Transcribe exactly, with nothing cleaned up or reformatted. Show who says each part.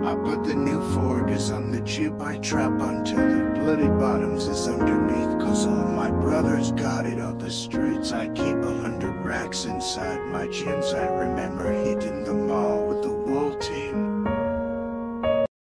Speaker 1: I put the new Forgis on the jib, I trap until the bloody bottoms is underneath. Cause all my brothers got it up the streets. I keep a hundred racks inside my jeans. I remember